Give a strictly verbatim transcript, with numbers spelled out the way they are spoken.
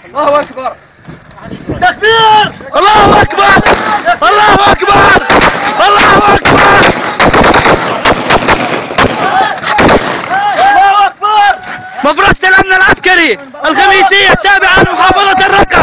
الله اكبر. تكبير. الله اكبر. الله اكبر. الله اكبر. الله اكبر. مفرزة الامن العسكري الخميسية التابعة لمحافظة الرقة